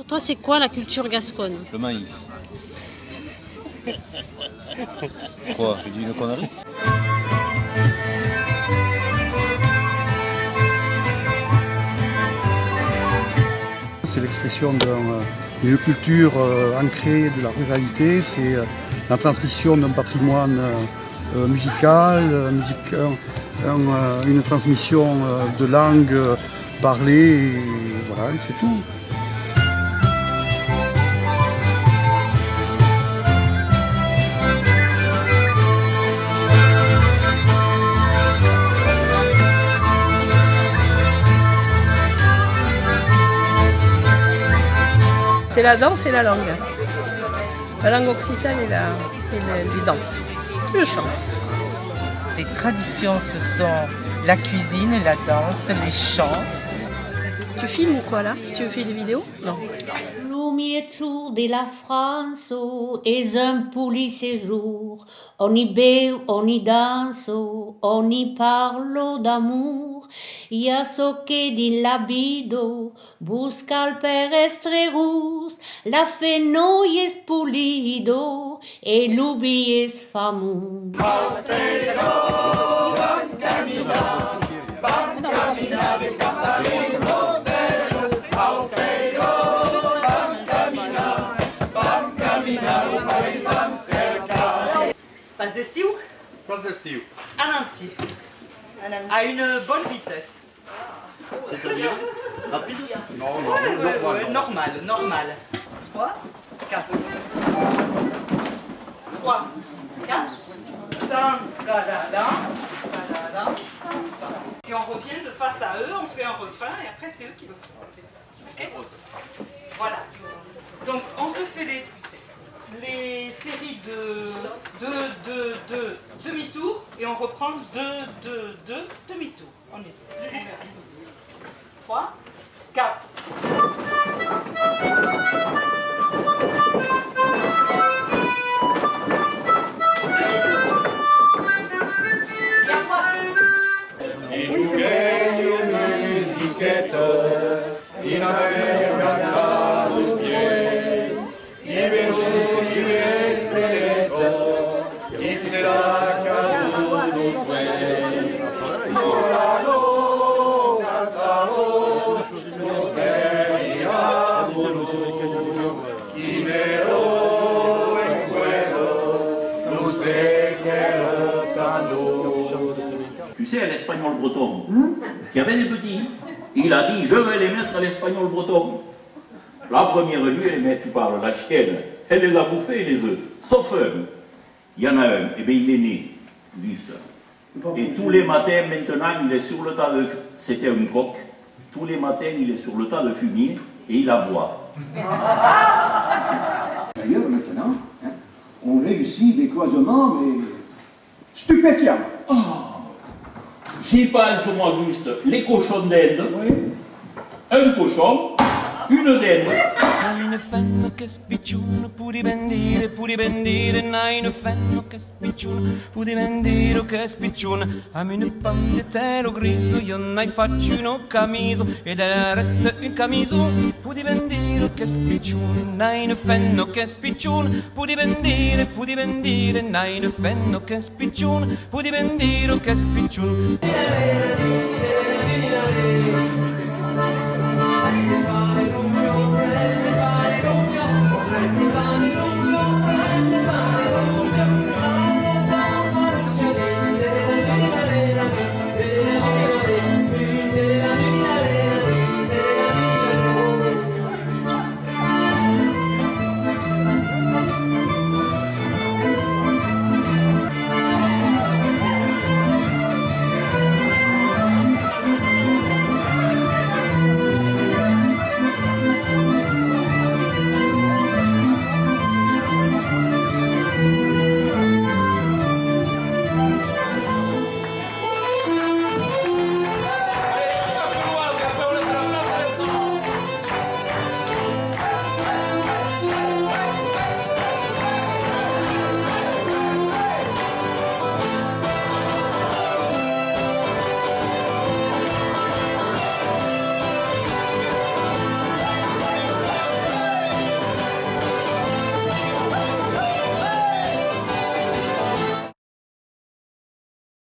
Pour toi, c'est quoi la culture gasconne? Le maïs. Quoi? Tu dis une connerie? C'est l'expression d'une culture ancrée de la ruralité, c'est la transmission d'un patrimoine musical, une transmission de langue parlée, et voilà, c'est tout. C'est la danse et la langue. La langue occitane et les danses. Le chant. Les traditions, ce sont la cuisine, la danse, les chants. Tu filmes ou quoi là? Tu fais des vidéos? Non. L'umietru de la France est un poli séjour. On y beu, on y danse, on y parle d'amour. Y a so che din la bido busca al perestrerus. La fe noi es pulido e l'ubi es famu. Passe d'estiu? Passe d'estiu. En entier. À une bonne vitesse. C'est-à-dire rapide? Ouais, normal. 3, 4. 3, 4. Puis on revient de face à eux, on fait un refrain et après c'est eux qui le font. Ok? Voilà. Donc on se fait les séries de demi-tour et on reprend deux demi-tour. On est 3, 4. Tu sais, l'espagnol breton, qui avait des petits, il a dit, je vais les mettre à l'espagnol breton. La première nuit, les mecs, tu parles, la chienne, elle les a bouffés, les œufs, sauf un. Il y en a un, et bien il est né, Auguste. Et tous les matins, maintenant, il est sur le tas de... C'était un coq. Tous les matins, il est sur le tas de fumier et il aboie. D'ailleurs, maintenant, hein, on réussit des cloisonnements, mais stupéfiants. Oh. J'y pense, moi, Auguste, les cochons d'Inde. Oui. Un cochon, une dinde. Une fenno che spicciuno, puri bendire, nai une fenno che spicciuno, puri bendire che spicciuno. A une pomme de terre griso, io nai faccio uno camiso, e del resto un camiso, puri bendire che spicciuno, nai une fenno che spicciuno, puri bendire, nai une fenno che spicciuno, puri bendire che spicciuno.